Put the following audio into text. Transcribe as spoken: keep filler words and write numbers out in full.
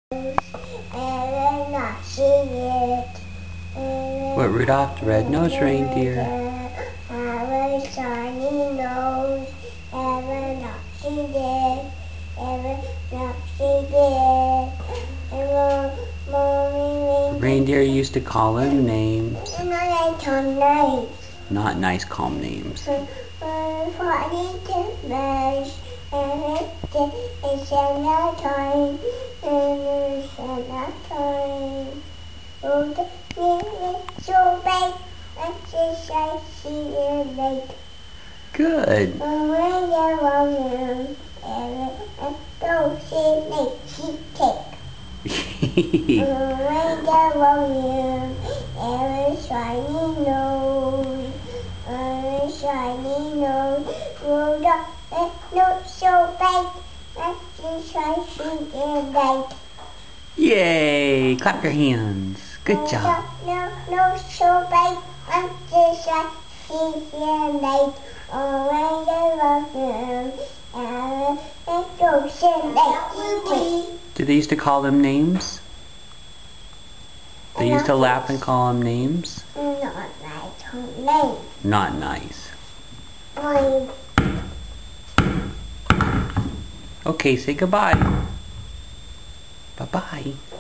What, Rudolph the red-nosed reindeer? Have a shiny nose, ever not she did, ever not she did. Ever mommy Reindeer used to call him names. and I told names. Not nice, calm names. Funny to mesh, and it's another time, and it's another time. Oh, the music so big, and she said she is late. Good. When there was him, and though she late, she take. When there was him, and shiny nose, and shiny nose, Rudolph, and not so big, and she said she is late. Yay! Clap your hands. Good job. No, no, so big, and she said she is late. Oh, when there was him, and though she late, she take. Did they used to call them names? They used to laugh and call them names? Not nice name. Not nice. Boy. Okay, say goodbye. Bye-bye.